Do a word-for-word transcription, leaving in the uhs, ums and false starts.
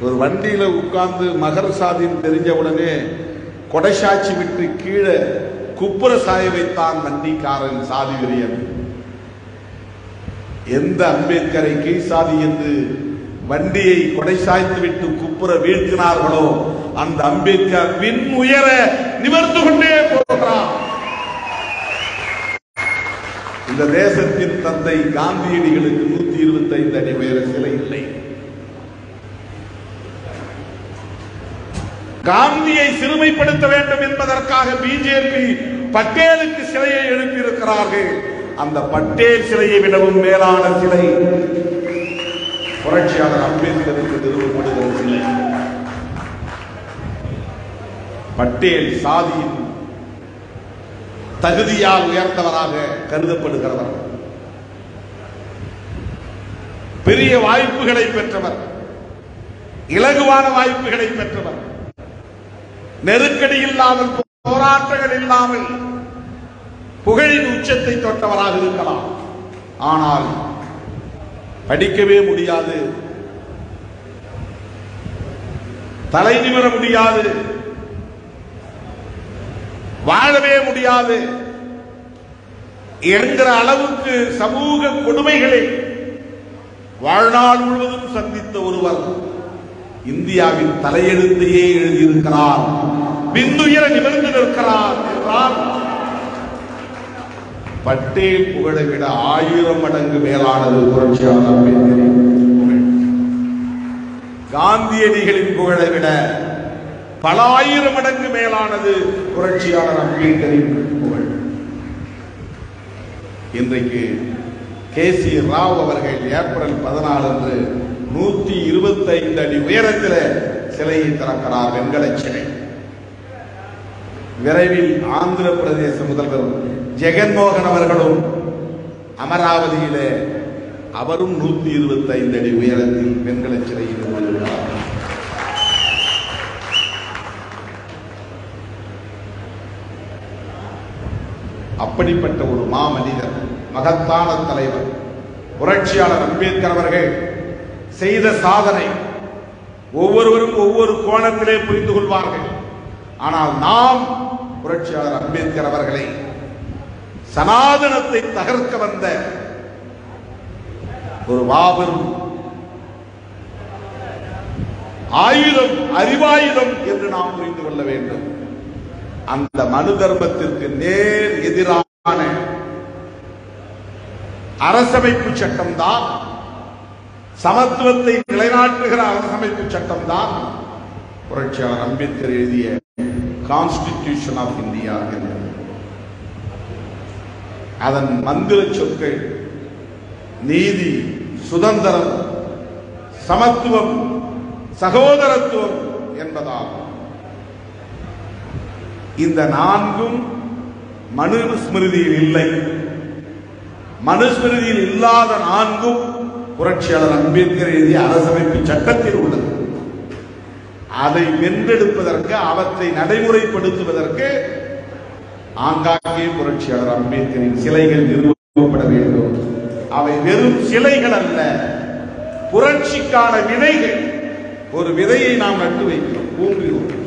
ஒரு வண்டியில உட்கார்ந்து மகர் சாதின்னு தெரிஞ்ச உடனே கொடைசாட்சி விட்டு கீழே குப்புற சாய வைத்தான் வண்டிக்காரன் சாதி வெறியன். எந்த அம்பேத்கரை கீழ் சாதி என்று வண்டியை கொடை சாய்த்து விட்டு குப்புற வீழ்த்தினார்களோ அந்த அம்பேத்கர் விண் உயர நிமிர்ந்து கொண்டே போகிறார். இந்த தேசத்தின் தந்தை காந்தியடிகளுக்கு நூத்தி இருபத்தி ஐந்து அடி உயர சிலை இல்லை. காந்தியை சிறுமைப்படுத்த வேண்டும் என்பதற்காக பிஜேபி பட்டேலுக்கு சிலையை எழுப்பியிருக்கிறார்கள். அந்த பட்டேல் சிலையை விடவும் மேலான சிலை புரட்சியாளர் அம்பேத்கருக்கு நிறுவப்படுகிற சிலை. பட்டேல் சாதியின் தகுதியால் உயர்ந்தவராக கருதப்படுகிறவர். பெரிய வாய்ப்புகளை பெற்றவர், இலகுவான வாய்ப்புகளை பெற்றவர், நெருக்கடி இல்லாமல் போராட்டங்கள் இல்லாமல் புகழின் உச்சத்தை தொட்டவராக இருக்கலாம். ஆனால் படிக்கவே முடியாது, தலை நிமிர முடியாது, வாழவே முடியாது என்கிற அளவுக்கு சமூக கொடுமைகளை வாழ்நாள் முழுவதும் சந்தித்த ஒருவர் இந்தியாவின் தலையெழுத்தையே எழுதியிருக்கிறார், விண்ணுயர நிமிர்ந்து நிற்கிறார் என்றால் பட்டேல் புகழை விட ஆயிரம் மடங்கு மேலானது புரட்சியாளர் அம்பேத்கரின் புகழ். காந்தியடிகளின் புகழை விட பல ஆயிரம் மடங்கு மேலானது புரட்சியாளர் அம்பேத்கரின் புகழ். இன்றைக்கு கே சி ராவ் அவர்கள் ஏப்ரல் பதினாலு அன்று நூத்தி இருபத்தி ஐந்து அடி உயரத்தில் சிலையை திறக்கிறார், வெண்கல சிலை. விரைவில் ஆந்திர பிரதேச முதல்வர் ஜெகன்மோகன் அவர்களும் அமராவதியிலே அவரும் நூத்தி இருபத்தி ஐந்து அடி உயரத்தில் வெண்கல சிலையை நிறுவுகிறார். அப்படிப்பட்ட ஒரு மாமனிதர், மகத்தான தலைவர் புரட்சியாளர் அம்பேத்கர் அவர்கள் செய்த சாதனை ஒவ்வொருவரும் ஒவ்வொரு கோணத்திலே புரிந்து கொள்வார்கள். ஆனால் நாம் புரட்சியாளர் அம்பேத்கர் அவர்களை சனாதனத்தை தகர்க்க வந்த ஒரு மாபெரும் ஆயுதம், அறிவாயுதம் என்று நாம் புரிந்து கொள்ள வேண்டும். அந்த மனு தர்மத்திற்கு நேர் எதிரான அரசமைப்பு சட்டம் தான், சமத்துவத்தை நிலைநாட்டுகிற அரசமைப்பு சட்டம் தான் புரட்சியாளர் அம்பேத்கர் எழுதிய கான்ஸ்டிடியூஷன் ஆஃப் இந்தியா என்பது. அதன் மந்திர சொற்கள் நீதி, சுதந்திரம், சமத்துவம், சகோதரத்துவம் என்பதாகும். இந்த நான்கும் மனுஸ்மிருதியில் இல்லை. மனுஸ்மிருதியில் இல்லாத நான்கும் புரட்சியாளர் அம்பேத்கர் எழுதிய அரசமைப்பு சட்டத்தில் உள்ளது. அதை வென்றெடுப்பதற்கு, அவற்றை நடைமுறைப்படுத்துவதற்கு ஆங்காங்கே புரட்சியாளர் அம்பேத்கரின் சிலைகள் நிறுவப்பட வேண்டும். அவை வெறும் சிலைகள் அல்ல, புரட்சிக்கான விதைகள். ஒரு விதையை நாம் நட்டு வைக்கிறோம், ஊன்றுகிறோம்.